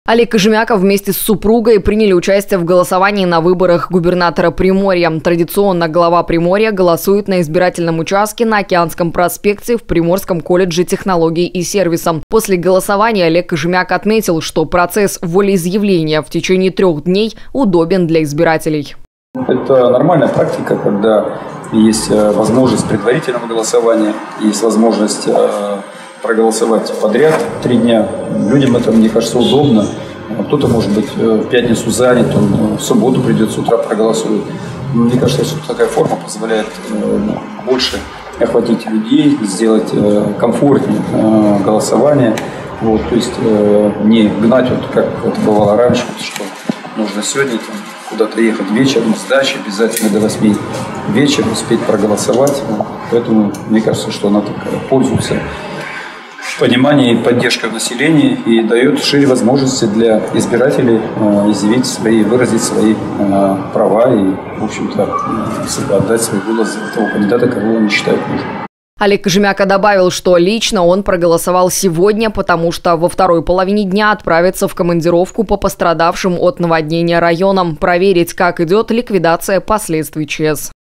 Олег Кожемяков вместе с супругой приняли участие в голосовании на выборах губернатора Приморья. Традиционно глава Приморья голосует на избирательном участке на Океанском проспекте в Приморском колледже технологий и сервиса. После голосования Олег Кожемяк отметил, что процесс волеизъявления в течение 3 дней удобен для избирателей. Это нормальная практика, когда есть возможность предварительного голосования, есть возможность проголосовать подряд 3 дня. Людям это, мне кажется, удобно. Кто-то, может быть, в пятницу занят, он в субботу придет с утра проголосует. Мне кажется, что такая форма позволяет больше охватить людей, сделать комфортнее голосование. То есть не гнать, как это бывало раньше, что нужно сегодня куда-то ехать вечером с дачи, обязательно до 8 вечера успеть проголосовать. Поэтому мне кажется, что она пользуется понимание и поддержка населения и дает шире возможности для избирателей выразить свои права и, в общем-то, отдать свой голос за того кандидата, кого они считают нужным. Олег Кожемяк добавил, что лично он проголосовал сегодня, потому что во второй половине дня отправится в командировку по пострадавшим от наводнения районам, проверить, как идет ликвидация последствий ЧС.